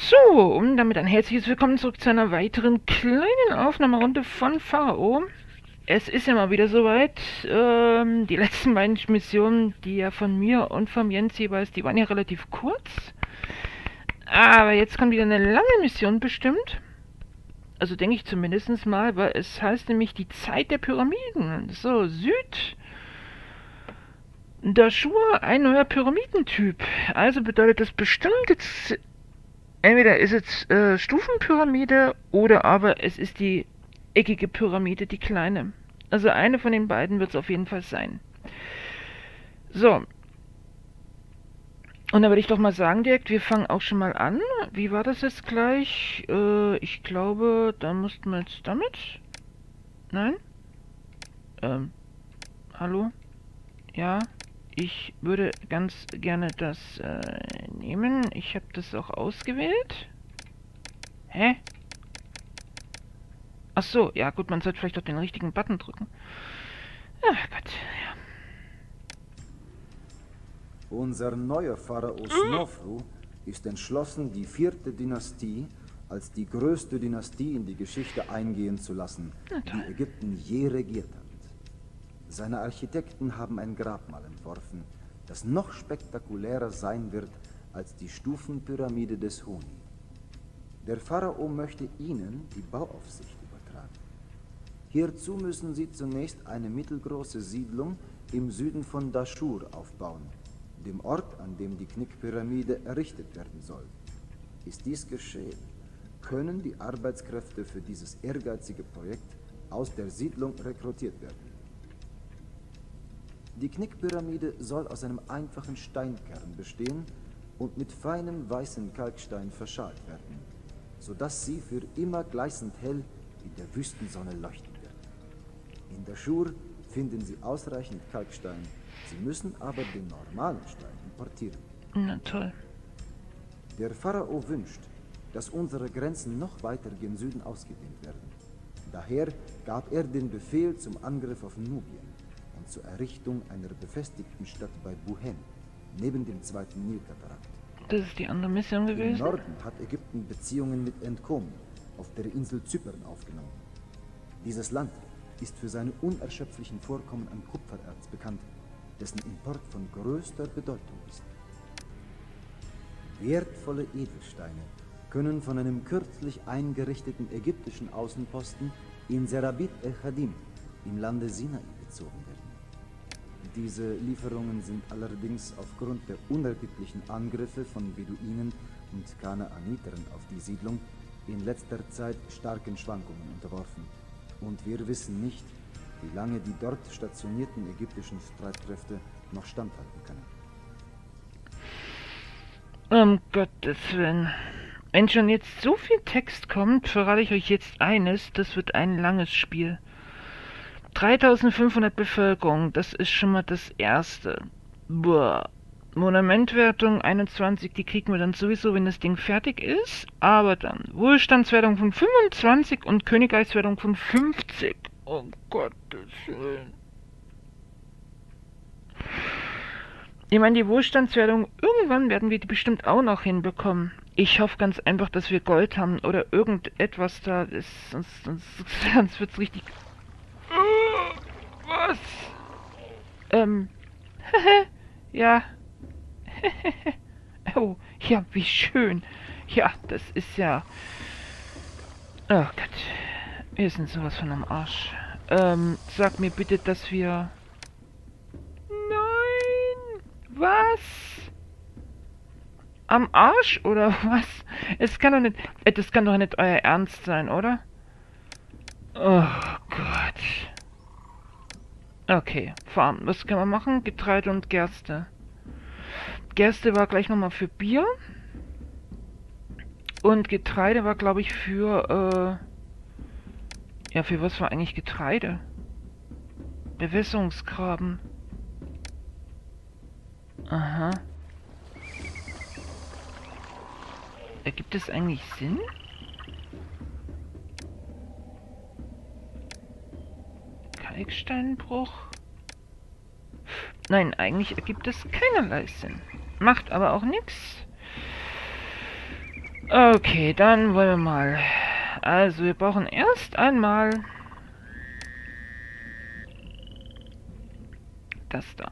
So, und damit ein herzliches Willkommen zurück zu einer weiteren kleinen Aufnahmerunde von Pharao. Es ist ja mal wieder soweit. Die letzten beiden Missionen, die ja von mir und vom Jens jeweils, die waren ja relativ kurz. Aber jetzt kommt wieder eine lange Mission bestimmt. Also denke ich zumindest mal, weil es heißt nämlich die Zeit der Pyramiden. So, Dashur, ein neuer Pyramidentyp. Also bedeutet das bestimmt jetzt... Entweder ist es Stufenpyramide oder aber es ist die eckige Pyramide, die kleine. Also eine von den beiden wird es auf jeden Fall sein. So. Und da würde ich doch mal sagen direkt, wir fangen auch schon mal an. Wie war das jetzt gleich? Ich glaube, da mussten wir jetzt damit... Nein? Hallo? Ja? Ich würde ganz gerne das nehmen. Ich habe das auch ausgewählt. Hä? Ach so, ja gut, man sollte vielleicht auch den richtigen Button drücken. Ach Gott, ja. Unser neuer Pharao Snofru ist entschlossen, die 4. Dynastie als die größte Dynastie in die Geschichte eingehen zu lassen, die Ägypten je regiert hat. Seine Architekten haben ein Grabmal entworfen, das noch spektakulärer sein wird als die Stufenpyramide des Huni. Der Pharao möchte ihnen die Bauaufsicht übertragen. Hierzu müssen sie zunächst eine mittelgroße Siedlung im Süden von Dashur aufbauen, dem Ort, an dem die Knickpyramide errichtet werden soll. Ist dies geschehen, können die Arbeitskräfte für dieses ehrgeizige Projekt aus der Siedlung rekrutiert werden. Die Knickpyramide soll aus einem einfachen Steinkern bestehen und mit feinem weißen Kalkstein verschalt werden, sodass sie für immer gleißend hell in der Wüstensonne leuchten wird. In Dashur finden Sie ausreichend Kalkstein, Sie müssen aber den normalen Stein importieren. Na toll. Der Pharao wünscht, dass unsere Grenzen noch weiter gen Süden ausgedehnt werden. Daher gab er den Befehl zum Angriff auf Nubien und zur Errichtung einer befestigten Stadt bei Buhen, neben dem zweiten Nilkatarakt. Das ist die andere Mission gewesen? Im Norden hat Ägypten Beziehungen mit Entkom auf der Insel Zypern aufgenommen. Dieses Land ist für seine unerschöpflichen Vorkommen an Kupfererz bekannt, dessen Import von größter Bedeutung ist. Wertvolle Edelsteine können von einem kürzlich eingerichteten ägyptischen Außenposten in Serabit el-Khadim im Lande Sinai bezogen werden. Diese Lieferungen sind allerdings aufgrund der unerbittlichen Angriffe von Beduinen und Kanaanitern auf die Siedlung in letzter Zeit starken Schwankungen unterworfen. Und wir wissen nicht, wie lange die dort stationierten ägyptischen Streitkräfte noch standhalten können. Um Gottes Willen. Wenn schon jetzt so viel Text kommt, verrate ich euch jetzt eines, das wird ein langes Spiel. 3500 Bevölkerung, das ist schon mal das Erste. Boah. Monumentwertung 21, die kriegen wir dann sowieso, wenn das Ding fertig ist. Aber dann Wohlstandswertung von 25 und Königreichswertung von 50. Oh Gottes Willen. Ich meine, die Wohlstandswertung, irgendwann werden wir die bestimmt auch noch hinbekommen. Ich hoffe ganz einfach, dass wir Gold haben oder irgendetwas da ist. Sonst wird's richtig... Was? Ja. Oh, ja, wie schön. Ja, das ist ja... Oh Gott. Wir sind sowas von am Arsch. Sag mir bitte, dass wir... Nein! Was? Am Arsch oder was? Es kann doch nicht... Das kann doch nicht euer Ernst sein, oder? Oh Gott. Okay, Farm. Was kann man machen? Getreide und Gerste. Gerste war gleich nochmal für Bier. Und Getreide war, glaube ich, für, ja, für was war eigentlich Getreide? Bewässerungsgraben. Aha. Ergibt es eigentlich Sinn? Kalksteinbruch? Nein, eigentlich ergibt es keinerlei Sinn. Macht aber auch nichts. Okay, dann wollen wir mal. Also, wir brauchen erst einmal das da.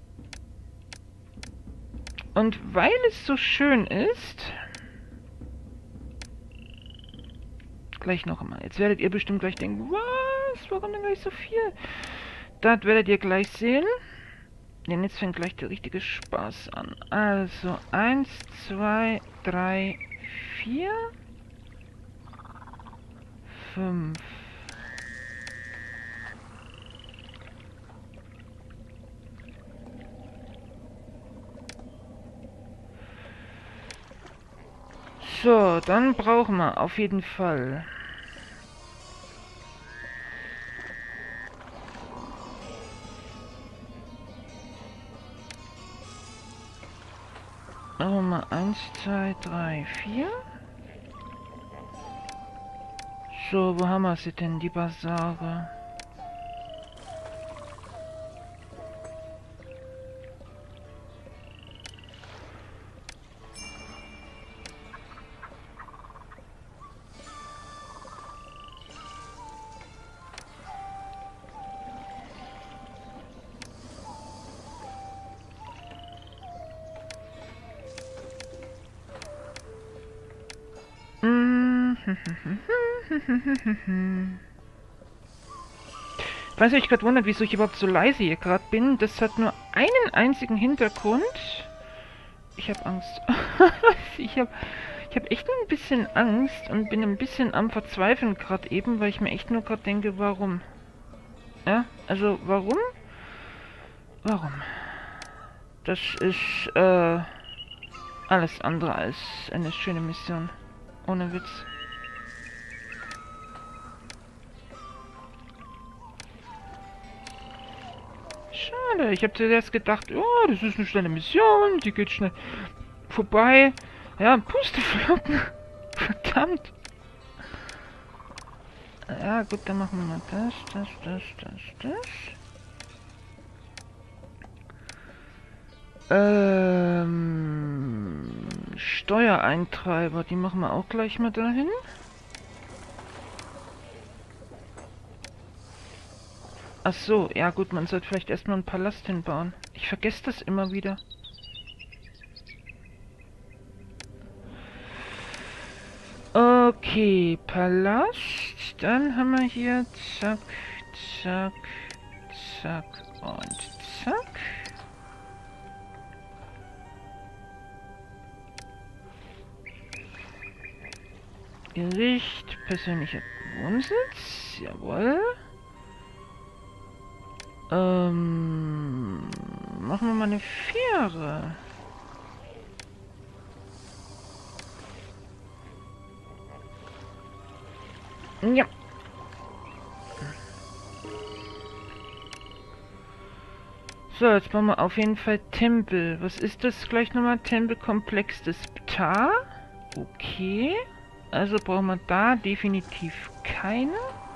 Und weil es so schön ist, gleich noch einmal. Jetzt werdet ihr bestimmt gleich denken, was? Warum denn gleich so viel? Das werdet ihr gleich sehen. Denn jetzt fängt gleich der richtige Spaß an. Also, 1, 2, 3, 4, 5. So, dann brauchen wir auf jeden Fall mal 1, 2, 3, 4. So, wo haben wir sie denn, die Basare? Ich weiß nicht, ich gerade wundert, wieso ich überhaupt so leise hier gerade bin. Das hat nur einen einzigen Hintergrund. Ich habe Angst. ich hab echt ein bisschen Angst und bin ein bisschen am Verzweifeln gerade eben, weil ich mir echt nur gerade denke, warum? Ja, also warum? Warum? Das ist alles andere als eine schöne Mission. Ohne Witz. Schade, ich habe zuerst gedacht, oh, das ist eine schnelle Mission, die geht schnell vorbei. Ja, Pusteflocken. Verdammt. Ja, gut, dann machen wir mal das. Steuereintreiber, die machen wir auch gleich mal dahin. Ach so, ja gut, man sollte vielleicht erstmal einen Palast hinbauen. Ich vergesse das immer wieder. Okay, Palast. Dann haben wir hier zack, zack, zack und zack. Gericht, persönlicher Wohnsitz, jawohl. Machen wir mal eine Fähre. Ja. So, jetzt bauen wir auf jeden Fall Tempel. Was ist das gleich nochmal? Tempelkomplex des Ptah. Okay. Also brauchen wir da definitiv keine.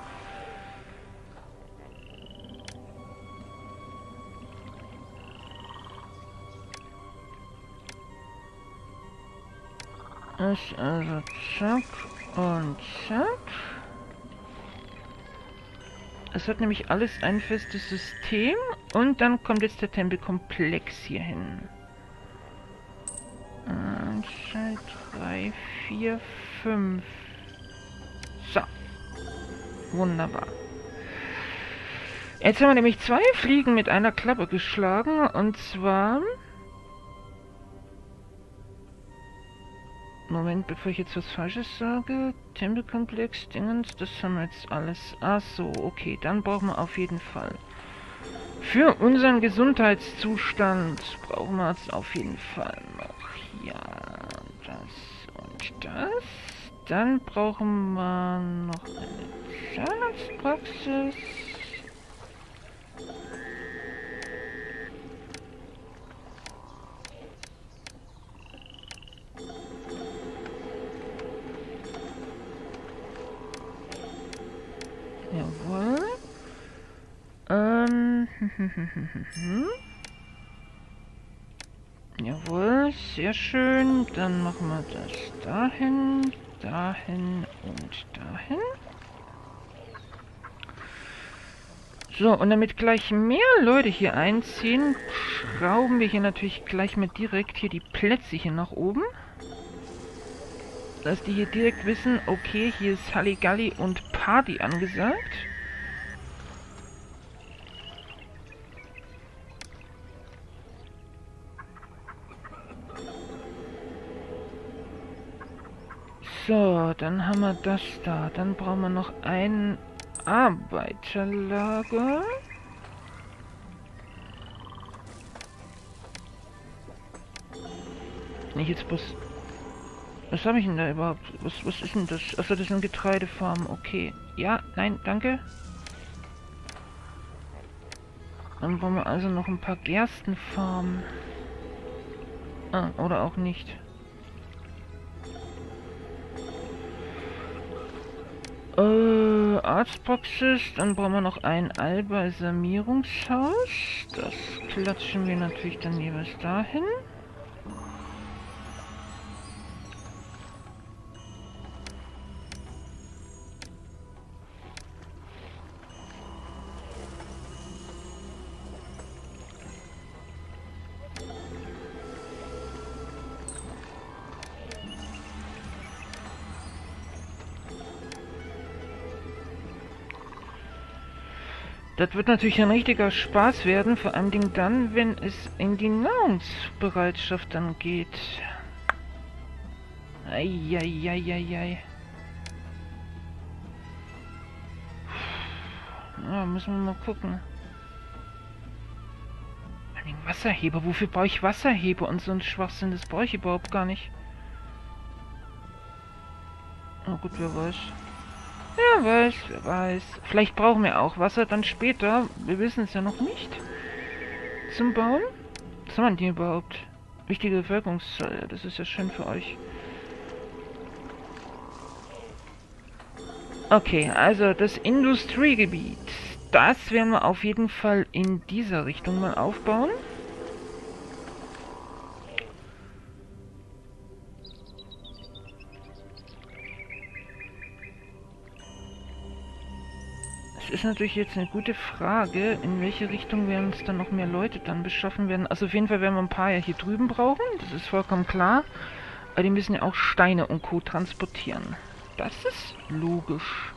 Das also zack und zack. Es hat nämlich alles ein festes System und dann kommt jetzt der Tempelkomplex hier hin. 1, 2, 3, 4, 5. So. Wunderbar. Jetzt haben wir nämlich 2 Fliegen mit einer Klappe geschlagen und zwar... Moment, bevor ich jetzt was Falsches sage. Tempelkomplex, Dingens, das haben wir jetzt alles. Ach so, okay, dann brauchen wir auf jeden Fall. Für unseren Gesundheitszustand brauchen wir jetzt auf jeden Fall noch hier das und das. Dann brauchen wir noch eine Zahnarztpraxis. Jawohl. Jawohl, Sehr schön. Dann machen wir das dahin, dahin und dahin. So, und damit gleich mehr Leute hier einziehen, schrauben wir hier natürlich gleich mal direkt hier die Plätze hier nach oben. Dass die hier direkt wissen, okay, hier ist Halligalli und Party angesagt. So, dann haben wir das da. Dann brauchen wir noch ein Arbeiterlager. Nicht jetzt bloß... Was habe ich denn da überhaupt? Was ist denn das? Achso, das sind Getreidefarmen. Okay. Ja, nein, danke. Dann brauchen wir also noch ein paar Gerstenfarmen. Ah, oder auch nicht. Arztpraxis. Dann brauchen wir noch ein Allbalsamierungshaus. Das klatschen wir natürlich dann jeweils dahin. Das wird natürlich ein richtiger Spaß werden, vor allem dann, wenn es in die Nahrungsbereitschaft dann geht. Eieieiei. Ja, müssen wir mal gucken. Den Wasserheber, wofür brauche ich Wasserheber und so ein Schwachsinn, das brauche ich überhaupt gar nicht. Oh gut, wer weiß. Wer weiß. Vielleicht brauchen wir auch Wasser dann später. Wir wissen es ja noch nicht. Zum Bauen? Was haben wir denn hier überhaupt? Wichtige Bevölkerungszahl. Das ist ja schön für euch. Okay, also das Industriegebiet. Das werden wir auf jeden Fall in dieser Richtung mal aufbauen. Ist natürlich jetzt eine gute Frage, in welche Richtung wir uns dann noch mehr Leute dann beschaffen werden. Also auf jeden Fall werden wir ein paar ja hier drüben brauchen, das ist vollkommen klar. Aber die müssen ja auch Steine und Co. transportieren. Das ist logisch.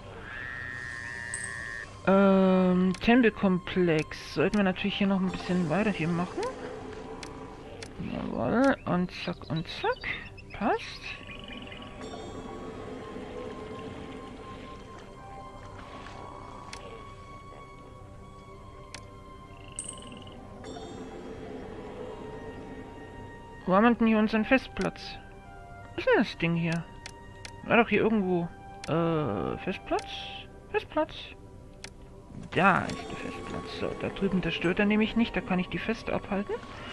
Tempelkomplex. Sollten wir natürlich hier noch ein bisschen weiter hier machen. Jawohl, und zack. Passt. Wo haben wir denn hier unseren Festplatz? Was ist denn das Ding hier? War doch hier irgendwo. Festplatz? Festplatz? Da ist der Festplatz. So, da drüben, das stört er nämlich nicht. Da kann ich die Feste abhalten.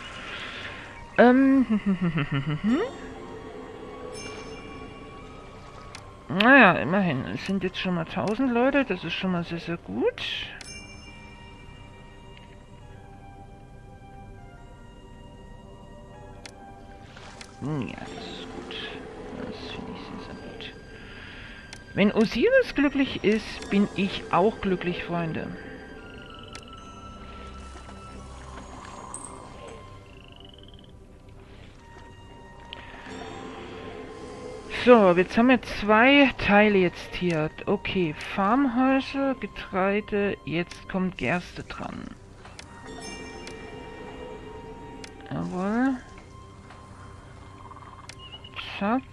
Naja, immerhin. Es sind jetzt schon mal 1000 Leute. Das ist schon mal sehr, sehr gut. Ja, das ist gut. Das finde ich sehr, sehr gut. Wenn Osiris glücklich ist, bin ich auch glücklich, Freunde. So, jetzt haben wir 2 Teile jetzt hier. Okay, Farmhäuser, Getreide, jetzt kommt Gerste dran. Jawohl. Zack.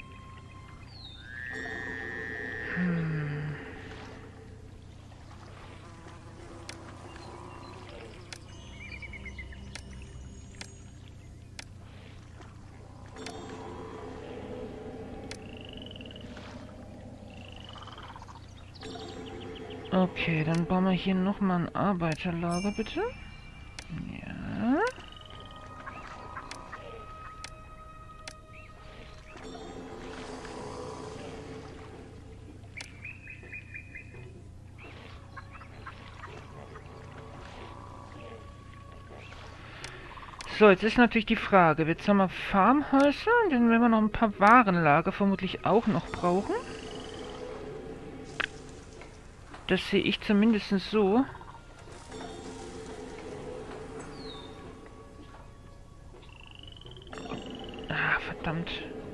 Okay, dann bauen wir hier nochmal ein Arbeiterlager, bitte. Ja. So, jetzt ist natürlich die Frage. Jetzt haben wir Farmhäuser, dann werden wir noch ein paar Warenlager vermutlich auch noch brauchen. Das sehe ich zumindest so. Ah, verdammt.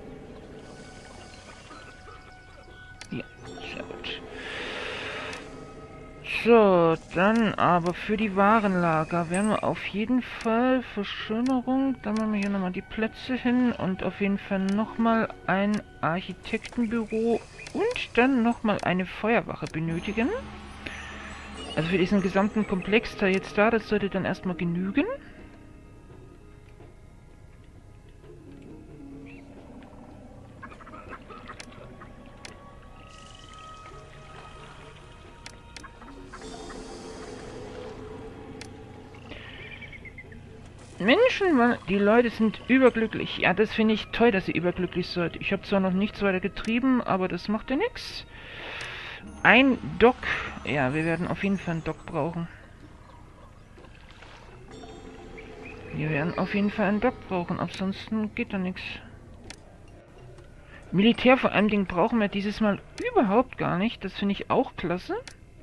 Ja, sehr gut. So, dann aber für die Warenlager werden wir auf jeden Fall Verschönerung. Dann machen wir hier nochmal die Plätze hin und auf jeden Fall nochmal ein Architektenbüro und dann nochmal eine Feuerwache benötigen. Also für diesen gesamten Komplex da jetzt da, das sollte dann erstmal genügen. Menschen, die Leute sind überglücklich. Ja, das finde ich toll, dass sie überglücklich sind. Ich habe zwar noch nichts weiter getrieben, aber das macht ja nichts. Ein Dock. Ja, wir werden auf jeden Fall einen Dock brauchen. Wir werden auf jeden Fall einen Dock brauchen, ansonsten geht da nichts. Militär vor allem Ding brauchen wir dieses Mal überhaupt gar nicht. Das finde ich auch klasse.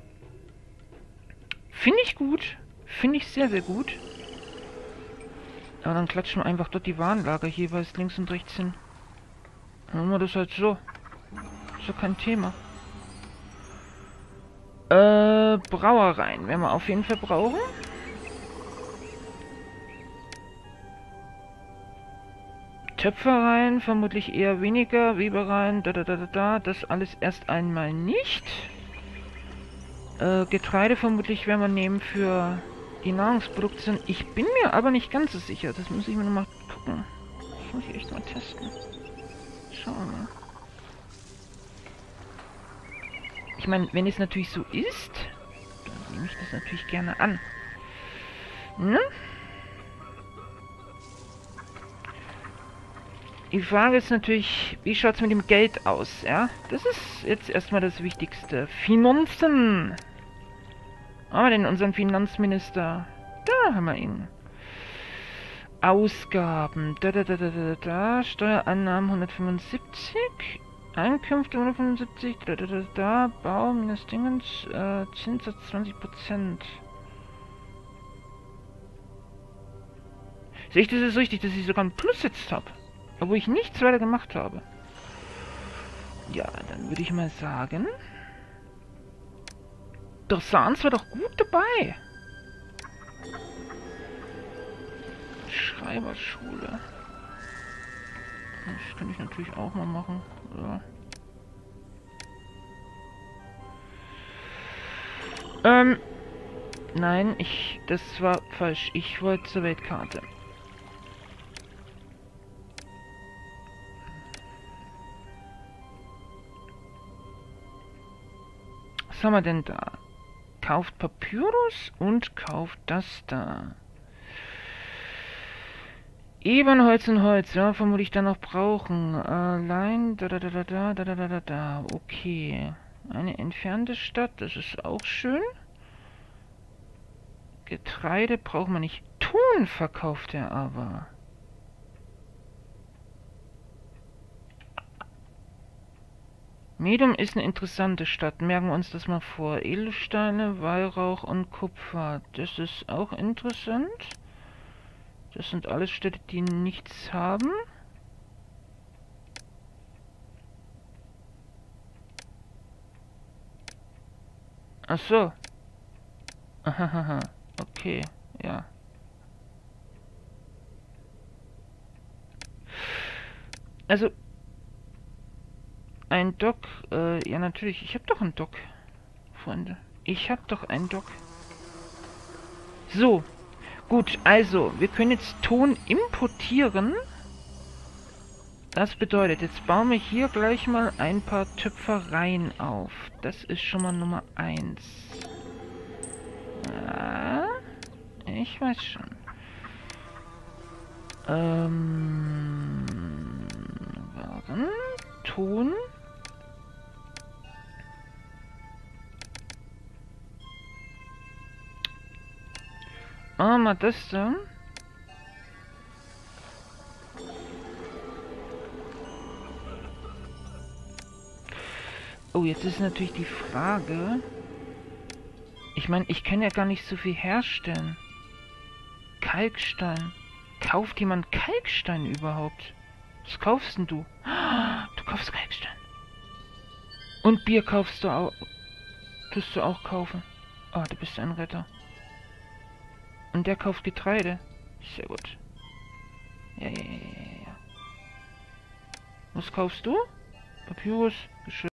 Finde ich gut. Finde ich sehr, sehr gut. Aber dann klatschen wir einfach dort die Warenlager jeweils links und rechts hin. Dann machen wir das halt so. Ist ja kein Thema. Brauereien werden wir auf jeden Fall brauchen. Töpfereien vermutlich eher weniger. Webereien, das alles erst einmal nicht. Getreide vermutlich werden wir nehmen für die Nahrungsproduktion. Ich bin mir aber nicht ganz so sicher. Das muss ich mir nochmal gucken. Das muss ich echt mal testen. Schauen wir mal. Ich meine, wenn es natürlich so ist, dann nehme ich das natürlich gerne an. Ne? Die Frage ist natürlich, wie schaut es mit dem Geld aus, ja? Das ist jetzt erstmal das Wichtigste. Finanzen! Haben wir denn unseren Finanzminister? Da haben wir ihn. Ausgaben. Steuerannahmen 175. Einkünfte 175. Bau minus Dingens. Zinssatz 20%. Sehe ich das jetzt richtig, dass ich sogar einen Plus jetzt habe? Obwohl ich nichts weiter gemacht habe. Ja, dann würde ich mal sagen... Der Sans war doch gut dabei. Schreiberschule. Das kann ich natürlich auch mal machen. Ja. Nein, das war falsch. Ich wollte zur Weltkarte. Was haben wir denn da? Kauft Papyrus und kauft das da. Ebernholz und Holz, ja, vermutlich dann noch brauchen. Lein, okay. Eine entfernte Stadt, das ist auch schön. Getreide braucht man nicht. Ton verkauft er aber. Medum ist eine interessante Stadt. Merken wir uns das mal vor. Edelsteine, Weihrauch und Kupfer. Das ist auch interessant. Das sind alles Städte, die nichts haben. Ach so. Ahaha. Okay, ja. Also... Ein Dock, ja natürlich, ich habe doch einen Dock, Freunde. Ich habe doch einen Dock. So, gut, also, wir können jetzt Ton importieren. Das bedeutet, jetzt bauen wir hier gleich mal ein paar Töpfereien auf. Das ist schon mal Nummer 1. Ja, ich weiß schon. Waren Ton... Machen wir das dann. Oh, jetzt ist natürlich die Frage... Ich meine, ich kann ja gar nicht so viel herstellen. Kalkstein. Kauft jemand Kalkstein überhaupt? Was kaufst denn du? Du kaufst Kalkstein. Und Bier kaufst du auch. Tust du auch kaufen. Oh, du bist ein Retter. Und der kauft Getreide. Sehr gut. Ja. Was kaufst du? Papyrus, Geschirr.